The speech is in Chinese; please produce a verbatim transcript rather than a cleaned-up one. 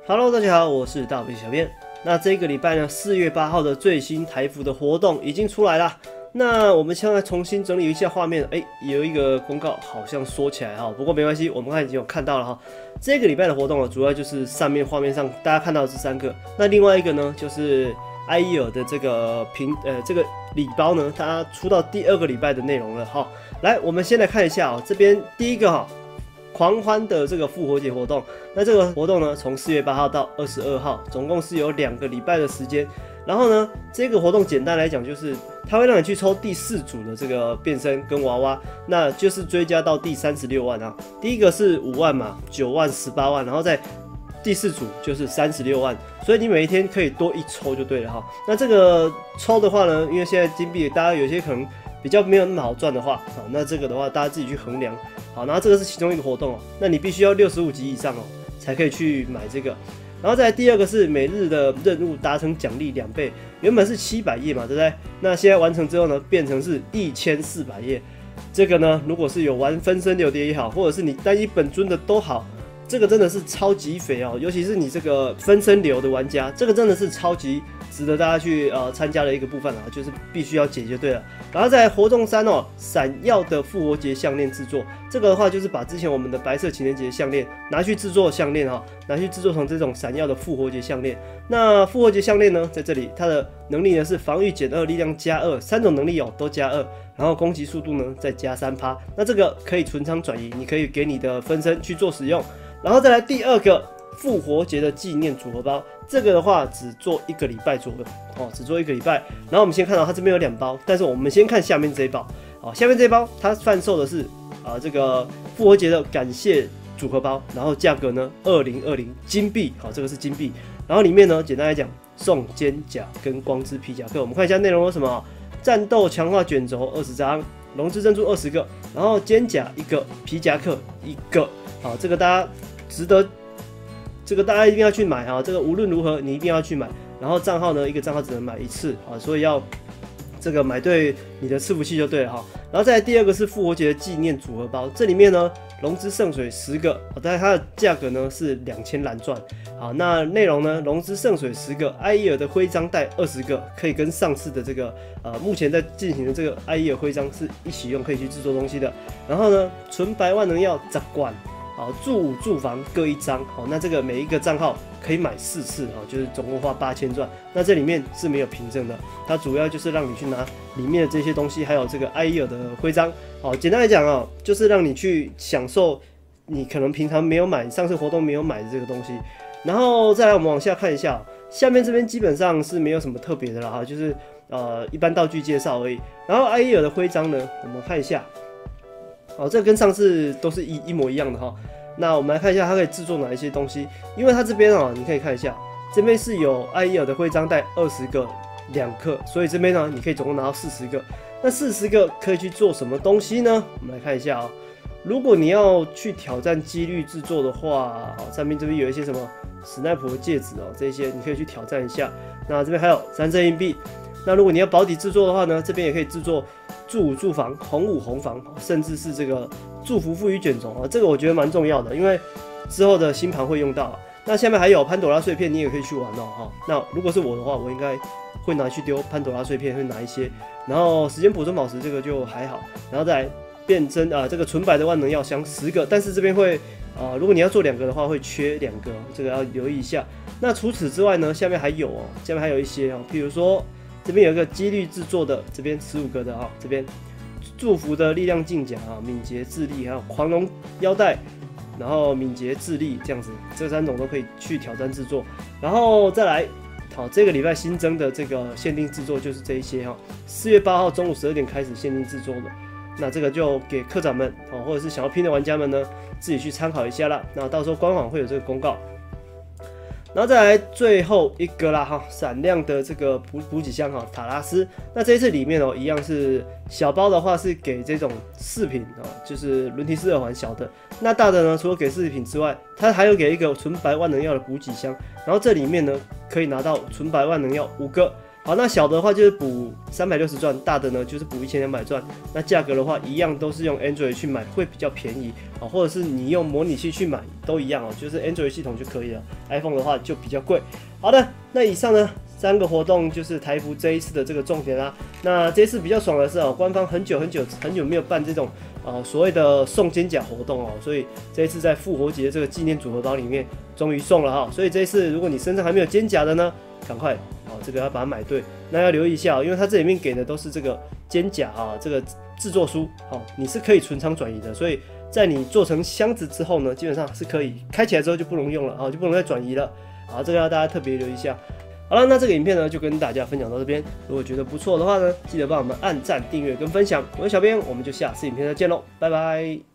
Hello， 大家好，我是大鼻小编。那这个礼拜呢，四月八号的最新台服的活动已经出来了。那我们现在重新整理一下画面，哎、欸，有一个公告好像缩起来哈，不过没关系，我们刚才已经有看到了哈。这个礼拜的活动呢，主要就是上面画面上大家看到的这三个。那另外一个呢，就是艾伊尔的这个平呃这个礼包呢，它出到第二个礼拜的内容了哈。来，我们先来看一下啊，这边第一个哈。狂欢的这个复活节活动，那这个活动呢，从四月八号到二十二号，总共是有两个礼拜的时间。然后呢，这个活动简单来讲就是，它会让你去抽第四组的这个变身跟娃娃，那就是追加到第三十六万啊。第一个是五万嘛，九万、十八万，然后再第四组就是三十六万，所以你每一天可以多一抽就对了哈。那这个抽的话呢，因为现在金币大家有些可能比较没有那么好赚的话，好，那这个的话大家自己去衡量。好，然后这个是其中一个活动哦，那你必须要六十五级以上哦，才可以去买这个。然后再来第二个是每日的任务达成奖励两倍，原本是七百页嘛，对不对？那现在完成之后呢，变成是一千四百页。这个呢，如果是有玩分身流碟也好，或者是你单一本尊的都好，这个真的是超级肥哦，尤其是你这个分身流的玩家，这个真的是超级值得大家去呃参加的一个部分啊，就是必须要解就对了。然后在活动三哦，闪耀的复活节项链制作，这个的话就是把之前我们的白色情人节项链拿去制作项链哈，拿去制作成这种闪耀的复活节项链。那复活节项链呢，在这里它的能力呢是防御减二，力量加二，三种能力哦都加二，然后攻击速度呢再加三趴。那这个可以存仓转移，你可以给你的分身去做使用。然后再来第二个复活节的纪念组合包，这个的话只做一个礼拜左右哦，只做一个礼拜。然后我们先看到它这边有两包，但是我们先看下面这一包哦，下面这一包它贩售的是啊、呃、这个复活节的感谢组合包，然后价格呢二零二零金币，好，这个是金币。然后里面呢简单来讲送肩甲跟光之皮夹克，我们看一下内容有什么：战斗强化卷轴二十张，龙之珍珠二十个，然后肩甲一个，皮夹克一个。好，这个大家值得。这个大家一定要去买哈，这个无论如何你一定要去买。然后账号呢，一个账号只能买一次啊，所以要这个买对你的伺服器就对了哈。然后再来第二个是复活节的纪念组合包，这里面呢龙之圣水十个，但是它的价格呢是两千蓝钻。好，那内容呢，龙之圣水十个，艾伊尔的徽章带二十个，可以跟上次的这个呃目前在进行的这个艾伊尔徽章是一起用，可以去制作东西的。然后呢，纯白万能药十罐。好，住五住房各一张，好，那这个每一个账号可以买四次，好，就是总共花八千钻。那这里面是没有凭证的，它主要就是让你去拿里面的这些东西，还有这个艾伊尔的徽章。好，简单来讲啊，就是让你去享受你可能平常没有买、上次活动没有买的这个东西。然后再来，我们往下看一下，下面这边基本上是没有什么特别的啦，哈，就是呃一般道具介绍而已。然后艾伊尔的徽章呢，我们看一下。好，这个跟上次都是一一模一样的哈。那我们来看一下它可以制作哪一些东西，因为它这边啊，你可以看一下，这边是有艾伊尔的徽章带二十个两克，所以这边呢，你可以总共拿到四十个。那四十个可以去做什么东西呢？我们来看一下啊、喔，如果你要去挑战几率制作的话，好，上面这边有一些什么史奈普的戒指哦、喔，这些你可以去挑战一下。那这边还有三色硬币。那如果你要保底制作的话呢，这边也可以制作住五住房、红五红房，甚至是这个祝福赋予卷轴啊，这个我觉得蛮重要的，因为之后的新盘会用到、啊。那下面还有潘朵拉碎片，你也可以去玩哦哈。那如果是我的话，我应该会拿去丢潘朵拉碎片，会拿一些。然后时间补充宝石这个就还好，然后再来变真啊，这个纯白的万能药箱十个，但是这边会啊、呃，如果你要做两个的话，会缺两个，这个要留意一下。那除此之外呢，下面还有哦，下面还有一些哦，譬如说。这边有一个几率制作的，这边十五个的啊，这边祝福的力量镜甲啊，敏捷智力，还有狂龙腰带，然后敏捷智力这样子，这三种都可以去挑战制作。然后再来，好，这个礼拜新增的这个限定制作就是这一些哈，四月八号中午十二点开始限定制作的。那这个就给课长们哦，或者是想要拼的玩家们呢，自己去参考一下啦。那到时候官网会有这个公告。然后再来最后一个啦哈，闪亮的这个补补给箱哈，塔拉斯。那这一次里面哦，一样是小包的话是给这种饰品啊，就是轮提式耳环小的。那大的呢，除了给饰品之外，它还有给一个纯白万能药的补给箱。然后这里面呢，可以拿到纯白万能药五个， 好，那小的话就是补三百六十钻，大的呢就是补一千两百钻。那价格的话，一样都是用 Android 去买会比较便宜啊，或者是你用模拟器去买都一样哦，就是 Android 系统就可以了。iPhone 的话就比较贵。好的，那以上呢三个活动就是台服这一次的这个重点啦。那这一次比较爽的是哦，官方很久很久很久没有办这种呃所谓的送肩胛活动哦，所以这一次在复活节这个纪念组合包里面终于送了哈。所以这一次如果你身上还没有肩胛的呢，赶快哦，这个要把它买对。那要留意一下哦，因为它这里面给的都是这个肩胛啊，这个制作书，好、哦，你是可以存仓转移的，所以在你做成箱子之后呢，基本上是可以开起来之后就不能用了啊、哦，就不能再转移了。好，这个要大家特别留意一下。好了，那这个影片呢就跟大家分享到这边。如果觉得不错的话呢，记得帮我们按赞、订阅跟分享。我是小编，我们就下次影片再见喽，拜拜。